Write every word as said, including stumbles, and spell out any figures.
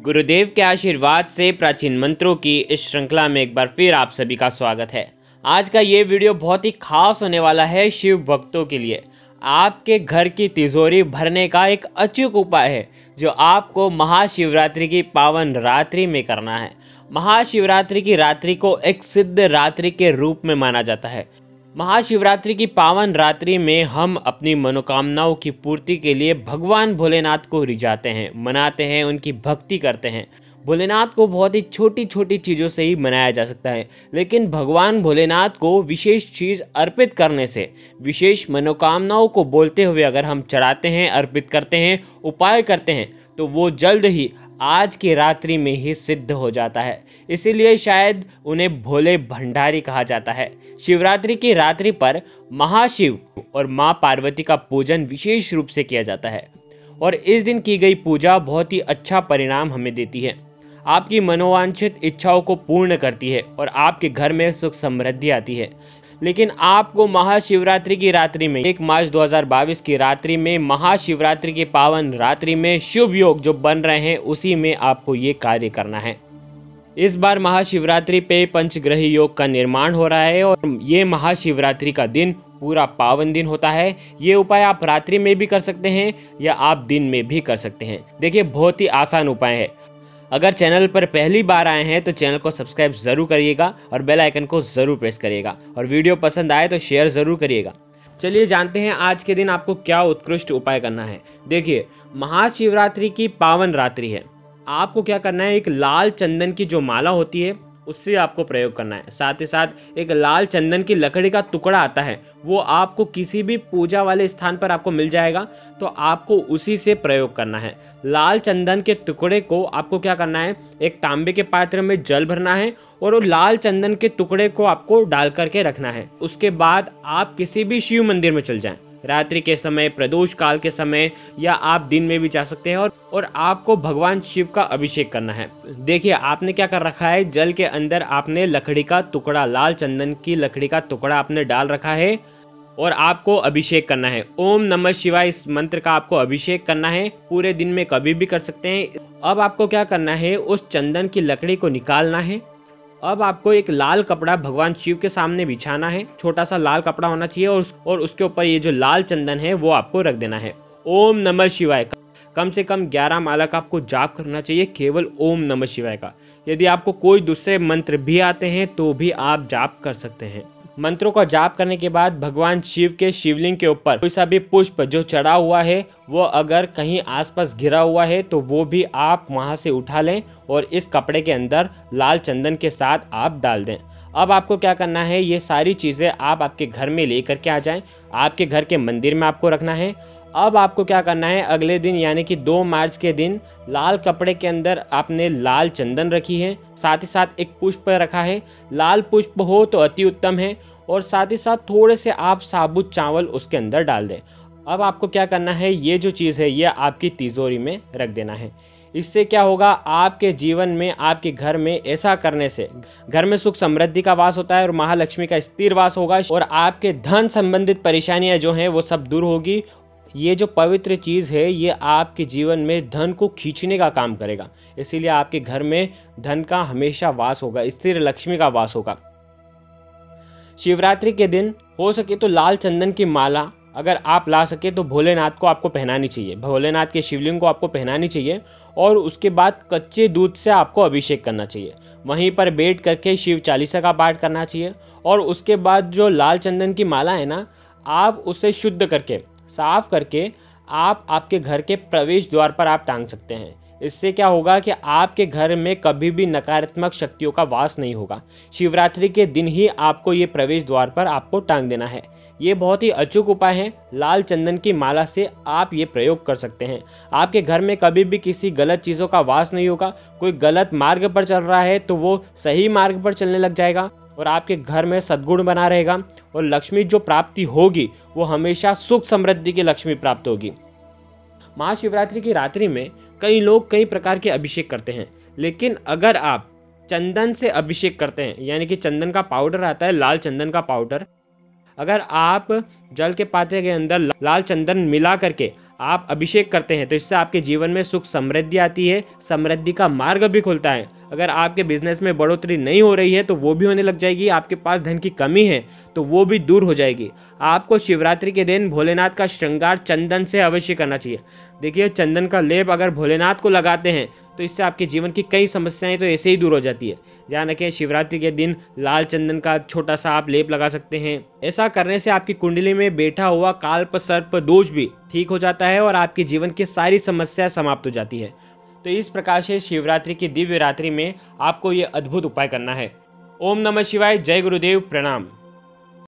गुरुदेव के आशीर्वाद से प्राचीन मंत्रों की इस श्रृंखला में एक बार फिर आप सभी का स्वागत है। आज का ये वीडियो बहुत ही खास होने वाला है शिव भक्तों के लिए। आपके घर की तिजोरी भरने का एक अचूक उपाय है जो आपको महाशिवरात्रि की पावन रात्रि में करना है। महाशिवरात्रि की रात्रि को एक सिद्ध रात्रि के रूप में माना जाता है। महाशिवरात्रि की पावन रात्रि में हम अपनी मनोकामनाओं की पूर्ति के लिए भगवान भोलेनाथ को रिझाते हैं, मनाते हैं, उनकी भक्ति करते हैं। भोलेनाथ को बहुत ही छोटी छोटी चीज़ों से ही मनाया जा सकता है, लेकिन भगवान भोलेनाथ को विशेष चीज़ अर्पित करने से, विशेष मनोकामनाओं को बोलते हुए अगर हम चढ़ाते हैं, अर्पित करते हैं, उपाय करते हैं, तो वो जल्द ही आज की रात्रि में ही सिद्ध हो जाता है। इसीलिए शायद उन्हें भोले भंडारी कहा जाता है। शिवरात्रि की रात्रि पर महाशिव और माँ पार्वती का पूजन विशेष रूप से किया जाता है और इस दिन की गई पूजा बहुत ही अच्छा परिणाम हमें देती है। आपकी मनोवांछित इच्छाओं को पूर्ण करती है और आपके घर में सुख समृद्धि आती है। लेकिन आपको महाशिवरात्रि की रात्रि में एक मार्च दो हज़ार बाईस की रात्रि में महाशिवरात्रि की पावन रात्रि में शुभ योग जो बन रहे हैं उसी में आपको ये कार्य करना है। इस बार महाशिवरात्रि पे पंचग्रही योग का निर्माण हो रहा है और ये महाशिवरात्रि का दिन पूरा पावन दिन होता है। ये उपाय आप रात्रि में भी कर सकते हैं या आप दिन में भी कर सकते हैं। देखिए, बहुत ही आसान उपाय है। अगर चैनल पर पहली बार आए हैं तो चैनल को सब्सक्राइब ज़रूर करिएगा और बेल आइकन को ज़रूर प्रेस करिएगा और वीडियो पसंद आए तो शेयर ज़रूर करिएगा। चलिए जानते हैं आज के दिन आपको क्या उत्कृष्ट उपाय करना है। देखिए, महाशिवरात्रि की पावन रात्रि है। आपको क्या करना है, एक लाल चंदन की जो माला होती है उससे आपको प्रयोग करना है। साथ ही साथ एक लाल चंदन की लकड़ी का टुकड़ा आता है, वो आपको किसी भी पूजा वाले स्थान पर आपको मिल जाएगा, तो आपको उसी से प्रयोग करना है। लाल चंदन के टुकड़े को आपको क्या करना है, एक तांबे के पात्र में जल भरना है और वो लाल चंदन के टुकड़े को आपको डाल करके रखना है। उसके बाद आप किसी भी शिव मंदिर में चल जाएं, रात्रि के समय, प्रदोष काल के समय, या आप दिन में भी जा सकते हैं और और आपको भगवान शिव का अभिषेक करना है। देखिए, आपने क्या कर रखा है, जल के अंदर आपने लकड़ी का टुकड़ा, लाल चंदन की लकड़ी का टुकड़ा आपने डाल रखा है और आपको अभिषेक करना है। ओम नमः शिवाय इस मंत्र का आपको अभिषेक करना है। पूरे दिन में कभी भी कर सकते हैं। अब आपको क्या करना है, उस चंदन की लकड़ी को निकालना है। अब आपको एक लाल कपड़ा भगवान शिव के सामने बिछाना है। छोटा सा लाल कपड़ा होना चाहिए और उस, और उसके ऊपर ये जो लाल चंदन है वो आपको रख देना है। ओम नमः शिवाय कम से कम ग्यारह माला का आपको जाप करना चाहिए, केवल ओम नमः शिवाय का। यदि आपको कोई दूसरे मंत्र भी आते हैं तो भी आप जाप कर सकते हैं। मंत्रों का जाप करने के बाद भगवान शिव के शिवलिंग के ऊपर कोई सा भी पुष्प जो चढ़ा हुआ है वो अगर कहीं आसपास गिरा हुआ है तो वो भी आप वहां से उठा लें और इस कपड़े के अंदर लाल चंदन के साथ आप डाल दें। अब आपको क्या करना है, ये सारी चीज़ें आप आपके घर में लेकर के आ जाएं। आपके घर के मंदिर में आपको रखना है। अब आपको क्या करना है, अगले दिन यानी कि दो मार्च के दिन लाल कपड़े के अंदर आपने लाल चंदन रखी है, साथ ही साथ एक पुष्प रखा है। लाल पुष्प हो तो अति उत्तम है और साथ ही साथ थोड़े से आप साबुत चावल उसके अंदर डाल दें। अब आपको क्या करना है, ये जो चीज़ है ये आपकी तिजोरी में रख देना है। इससे क्या होगा, आपके जीवन में, आपके घर में ऐसा करने से घर में सुख समृद्धि का वास होता है और महालक्ष्मी का स्थिर वास होगा और आपके धन संबंधित परेशानियां जो हैं वो सब दूर होगी। ये जो पवित्र चीज़ है ये आपके जीवन में धन को खींचने का काम करेगा, इसीलिए आपके घर में धन का हमेशा वास होगा, स्थिर लक्ष्मी का वास होगा। शिवरात्रि के दिन हो सके तो लाल चंदन की माला अगर आप ला सके तो भोलेनाथ को आपको पहनानी चाहिए, भोलेनाथ के शिवलिंग को आपको पहनानी चाहिए और उसके बाद कच्चे दूध से आपको अभिषेक करना चाहिए। वहीं पर बैठ करके शिव चालीसा का पाठ करना चाहिए और उसके बाद जो लाल चंदन की माला है ना, आप उसे शुद्ध करके, साफ करके आप आपके घर के प्रवेश द्वार पर आप टांग सकते हैं। इससे क्या होगा कि आपके घर में कभी भी नकारात्मक शक्तियों का वास नहीं होगा। शिवरात्रि के दिन ही आपको ये प्रवेश द्वार पर आपको टांग देना है। ये बहुत ही अचूक उपाय है। लाल चंदन की माला से आप ये प्रयोग कर सकते हैं। आपके घर में कभी भी किसी गलत चीज़ों का वास नहीं होगा। कोई गलत मार्ग पर चल रहा है तो वो सही मार्ग पर चलने लग जाएगा और आपके घर में सद्गुण बना रहेगा और लक्ष्मी जो प्राप्ति होगी वो हमेशा सुख समृद्धि की लक्ष्मी प्राप्त होगी। महाशिवरात्रि की रात्रि में कई लोग कई प्रकार के अभिषेक करते हैं, लेकिन अगर आप चंदन से अभिषेक करते हैं, यानी कि चंदन का पाउडर आता है, लाल चंदन का पाउडर, अगर आप जल के पात्र के अंदर लाल चंदन मिला करके आप अभिषेक करते हैं तो इससे आपके जीवन में सुख समृद्धि आती है, समृद्धि का मार्ग भी खुलता है। अगर आपके बिजनेस में बढ़ोतरी नहीं हो रही है तो वो भी होने लग जाएगी। आपके पास धन की कमी है तो वो भी दूर हो जाएगी। आपको शिवरात्रि के दिन भोलेनाथ का श्रृंगार चंदन से अवश्य करना चाहिए। देखिए, चंदन का लेप अगर भोलेनाथ को लगाते हैं तो इससे आपके जीवन की कई समस्याएं तो ऐसे ही दूर हो जाती है। ध्यान रखें, शिवरात्रि के दिन लाल चंदन का छोटा सा आप लेप लगा सकते हैं। ऐसा करने से आपकी कुंडली में बैठा हुआ काल्प सर्प दोष भी ठीक हो जाता है और आपके जीवन की सारी समस्याएं समाप्त हो जाती है। तो इस प्रकार से शिवरात्रि की दिव्य रात्रि में आपको ये अद्भुत उपाय करना है। ओम नमः शिवाय। जय गुरुदेव। प्रणाम।